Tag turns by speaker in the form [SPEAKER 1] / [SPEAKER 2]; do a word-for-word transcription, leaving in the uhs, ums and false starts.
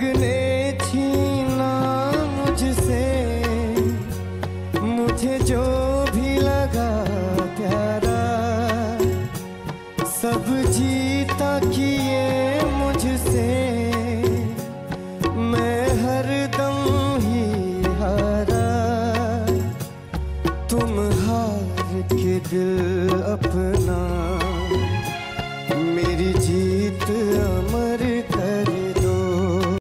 [SPEAKER 1] ने छीना मुझसे मुझे जो भी लगा प्यारा, सब जीता किए मुझसे, मैं हरदम ही हारा। तुम हार के दिल अपना, मेरी जीत अमर